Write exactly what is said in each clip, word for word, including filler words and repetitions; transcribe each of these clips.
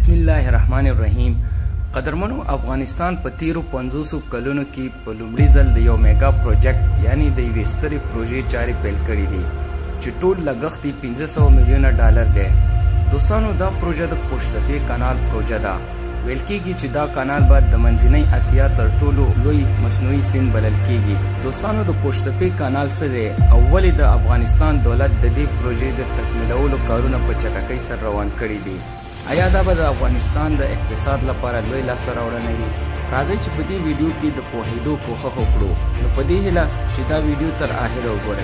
बिस्मिल्लाहिर्रहमानिर्रहीम। कदरमनो अफगानिस्तान په تیرو پنځوسو کلونو کې په لومړي ځل د یو میگا پروجیکټ یعنی د یوې سترې پروژې چارې پیل کړې دي چې ټول لګښت یې پنځه سوه میلیونه ډالر دی. دوستانو دا پروژه د کوشتپې کانال پروژه ده. ویل کېږي چې دا کانال به د منځنۍ اسیا تر ټولو لوی مصنوعي سیند بلل کېږي. دوستانو د کوشتپې کانال څه دی او ولې د افغانستان دولت د دې پروژې د تکمیلولو کارونه په چټکۍ سره روان کړي دي؟ آیا دا به د افغانستان د اقتصاد لپاره لوی لاسته راوړنه وي؟ راځئ چې په دې ویډیو کې د پوهېدو کوښښ وکړو. نو په دې هیله چې دا ویډیو تر اخره وګورئ.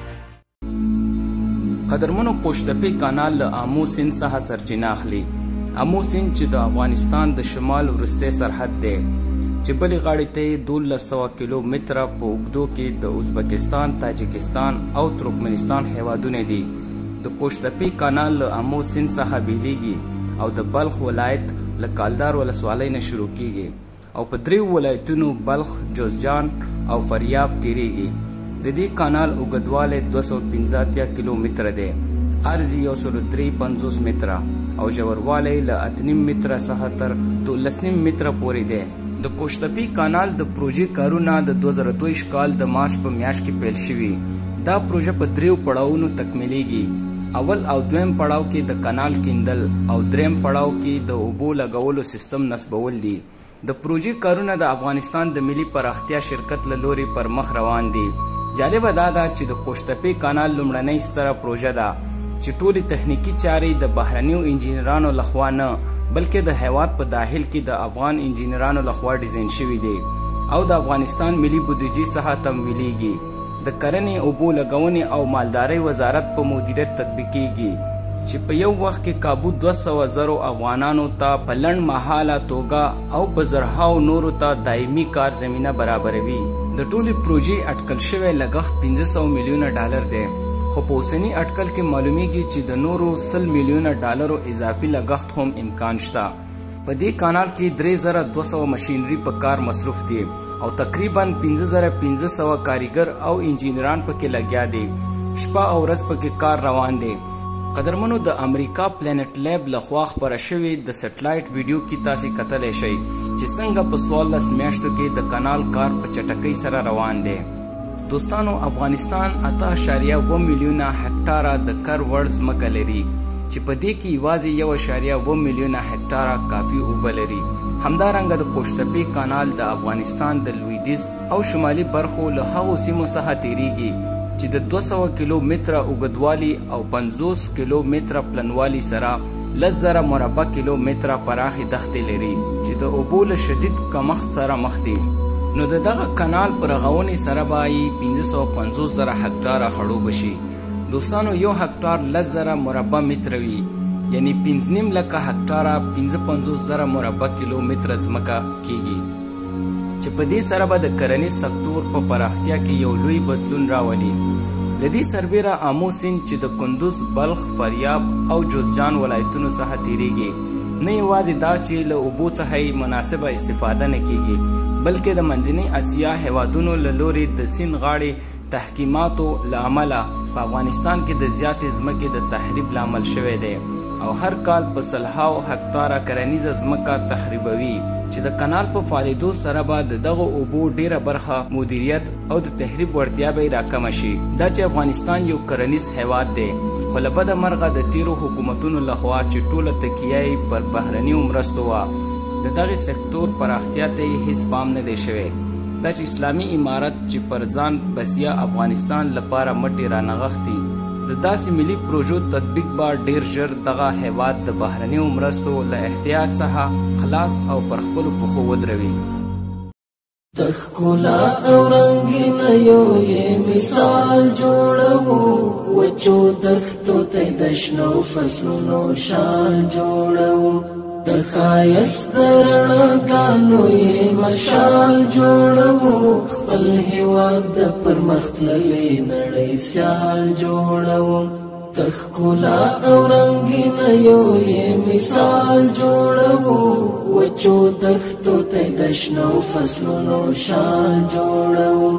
قدرمنو، کوشتپې کانال له آمو سیند څخه سرچینه اخلي. آمو سیند چې د افغانستان د شمال وروستی سرحد دی چې بلې غاړې ته یې دولس سوه کیلومتره په اوږدو کې د ازبکستان، تاجکستان او ترکمنستان هیوادونه دي. د کوشتپې کانال له آمو سیند څخه بیلیږي او د بلخ ولایت له کالدار ولسوالۍ نه شروع کیږي او په دریو ولایتونو بلخ، جوزجان او فاریاب تیریږي. د دې کانال اوږدوالی دوه سوه پنځه اتیا کیلومتره دی، عرض یو سل درې پنځوس متره او ژوروالی له اته نیم متره څخه تر دولس نیم متره پورې دی. د کوشتپې کانال د پروژې کارونه د دوه زره دوه کال د مارچ په میاشت کې پیل شوي. دا پروژه په دریو پړاوونو تکمیلیږي. اول او دویم پړاو کې د کانال کیندل او دریم پړاو کې د اوبو لګولو سیستم نصبول دي. د پروژې کارونه د افغانستان د ملي پراختیا شرکت له لوري پر مخ روان دي. جالبه دا ده چې د کوشتپې کانال لومړنۍ ستره پروژه ده چې ټولې تخنیکي چارې د بهرنیو انجینرانو لخوا نه بلکې د هیواد په داخل کې د افغان انجینرانو لخوا ډیزاین شوي دي او د افغانستان ملي بودیجې څخه تمویلیږي. د کرنې، اوبو لګونې او مالدارۍ وزارت په مدیریت تطبیقیږي چې په یو وخت کې کابو دوه سوه زرو افغانانو ته په لنډ مهاله توګه او په زرهاو نورو ته دایمي کار زمینه برابروي. د ټولې پروژې اټکل شوی لګښت پنځه سوه میلیونه ډالر دی، خو په اوسني اټکل کې معلومیږي چې د نورو سل میلیونه ډالرو اضافي لګښت هم امکان شته. په دې کانال کې درې زره دوه سوه مشینري په کار مصروف دي او تقریبا پنځه زره پنځه سوه کاریګر او انجینران پکې لګیا دي. شپه او ورځ پکې کار روان دی. قدرمنو، د امریکا پلانټ لیب لخوا خپره شوې د سټلایټ ویډیو کې تاسې کتلی شئ چې څنګه په څوارلس میاشتو کې د کانال کار په چټکۍ سره روان دی. دوستانو، افغانستان اته اعشاریه اوه میلیونه هکټاره د کر وړ ځمکه لري چې په دې کې یوازې یو اعشاریه اوه میلیونه هکټاره کافي اوبه لري. همدارنګه د کوشتپې کانال د افغانستان د لویدیځ او شمالي برخو له هغو سیمو څخه تیریږي چې د دوه سوه کیلومتره اوږدوالي او پنځوس کیلومتره پلنوالي سره لس زره مربع کیلومتره پراخې دښتې لري چې د اوبو له شدید کمښت سره مخ دي. نو د دغه کانال په رغونې سره به یې پنځه سوه پنځوس زره هکټاره خړوبه شي. دوستانو، یو هکټار لس زره مربع متره وي، یعنی پنځه نیم لکه هکټاره پنځه پنځوس زره مربع کیلومتره ځمکه کیږي چې په دې سره به د کرنیز سکتور په پراختیا کې یو لوی بدلون راولي. له دې سربیره آمو سیند چې د کندوز، بلخ، فاریاب او جوزجان ولایتونو څخه تیریږي، نه یوازې دا چې له اوبو څخه یې مناسبه استفاده نه کیږي بلکې د منځنۍ اسیا هیوادونو له لوري د سیند غاړې تحکیماتو له امله په افغانستان کې د زیاتې ځمکې د تخریب لامل شوی دی او هر کال په سلهاو هکټاره کرنیزه ځمکه تخریبوي چې د کانال په فعالېدو سره به د دغو اوبو ډیره برخه مدیریت او د تخریب وړتیا به یې راکمه شي. دا چې افغانستان یو کرنیز هیواد دی، خو له بده مرغه د تیرو حکومتونو لخوا چې ټوله تکیه یې پر بهرنیو مرستو وه، د دغې سکتور پراختیا ته یې هیڅ پام نه دی شوی. دا چې اسلامي امارت چې پر ځان بسیا افغانستان لپاره مټې رانغښتي، د داسې ملي پروژو تطبیق به ډیر ژر دغه هیواد د بهرنیو مرستو له احتیاج څخه خلاص او پر خپلو پښو ودروي. د ښکلا او رنګینیو یې مثال جوړوو، وچو دښتو ته د شنو فصلونو شال جوړوو، د ښایست د رڼاګانو یې مشال جوړوو، خپل هېواد د پرمختللې نړۍ سیال جوړوو. د ښکلا او رنګینیو یې مثال جوړوو، وچو دښتو ته د شنو فصلونو شال جوړوو،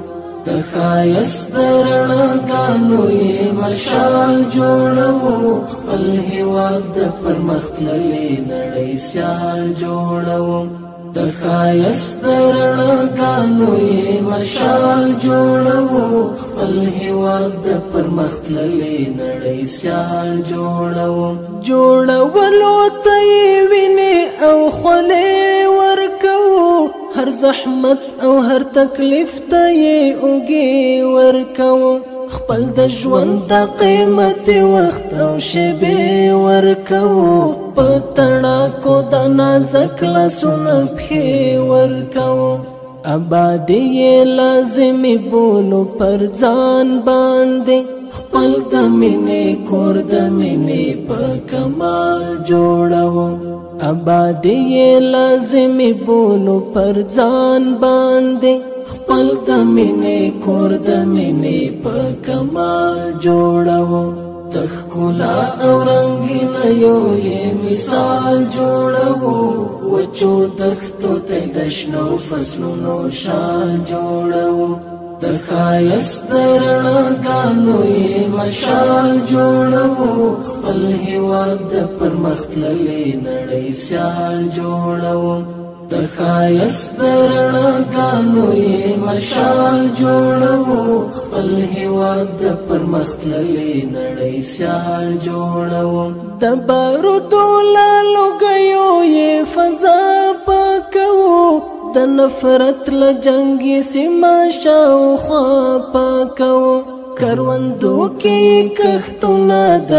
د ښایست د رڼاګانو یې مشال جوړوو خپل هیواد د پرمخ تللې نړۍ سیال جوړوو د ښایست د رڼاګانو یې مشال جوړوو خپل هیواد د پرمخ تللې نړۍ سیال جوړوو جوړولو ته یې وینې او خولې ورکوو هر زحمت او هر تکلیف ته یې اوږې ورکوو خپل د ژوند د قیمت وخت او شیبې ورکوو په تڼاکو د نازک لاسونه پښې ورکوو آبادي یې لازمي بولو پر ځان باندې خپل د مینې کور د مینې په کمال جوړوو آبادي یې لازمي بولو پر ځان باندې خپل د مینې کور د مینې په کمال جوړوو د ښکلا او رنګینیو یې مثال جوړوو وچو دښتو ته د شنو فصلونو شال جوړوو د ښایست د رڼاګانو یې مشال جوړوو خپل هیواد د پرمخ تللې نړۍ سیال جوړوو د ښایست د رڼاګانو یې مشال جوړوو خپل هیواد د پرمخ تللې نړۍ سیال جوړوو د بارودو له لوګیو یې فضا پاکوو د نفرت له جنګي سیمه شاوخوا پاکوو کروندو کې کښتونه د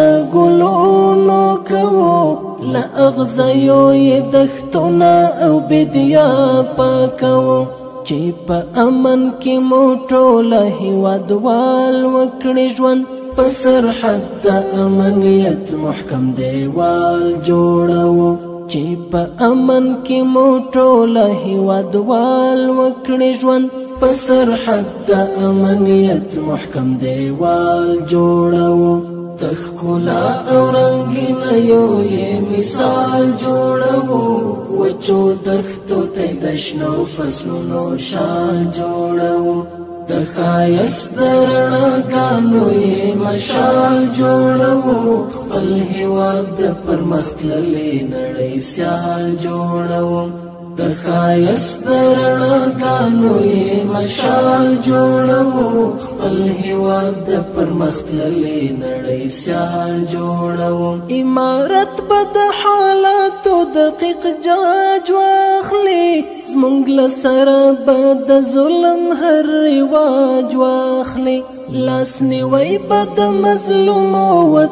ګلونو کوو له اغزیو یې دښتونه او بدیا پاکوو چې په امن کې مو ټوله هیوادوال وکړي ژوند په سرحد د امنیت محکم دیوال جوړوو چې په امن کې مو ټوله هیوادوال وکړي ژوند په سرحد د امنیت محکم دیوال جوړوو د ښکلا او رنګینیو یې مثال جوړوو وچو دښتو ته د شنو فصلونو شال جوړوو د ښایست د رڼاګانو یې مشال جوړوو خپل هیواد د پرمخ تللې نړۍ سیال جوړوو د ښایست د رڼاګانو یې مشال جوړوو خپل هیواد د پرمخ تللې نړۍ سیال جوړوو عمارت به د حالاتو دقیق جاج واخلي زمونږ له سره به د ظلم هر رواج واخلي لاس نیوی به د مظلومو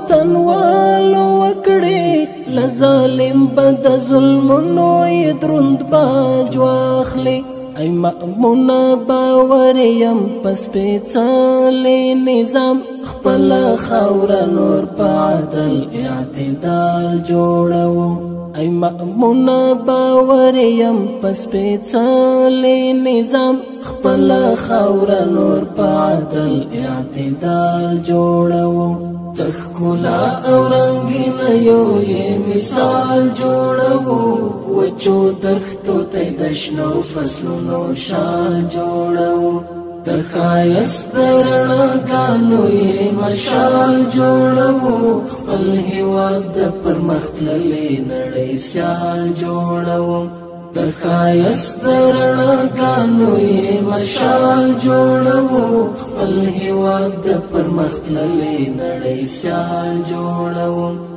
وطنوالو وکړي له ظالم به د ظلمونو یې دروند باج واخلي ای مأمونه باور یم په سپېڅلي نظام خپله خاوره نور په عدل اعتدال جوړوو ای مأمونه باور یم په سپېڅلي نظام خپله خاوره نور په عدل اعتدال جوړوو د ښکلا او رنګینیو یې مثال جوړوو وچو دښتو ته د شنو فصلونو شال جوړوو د ښایست د رڼاګانو یې مشال جوړوو خپل هیواد د پرمخ تللې نړۍ سیال جوړوو د ښایست د رڼاګانو یې مشال جوړوو خپل هیواد د پرمخ تللې نړۍ سیال جوړوو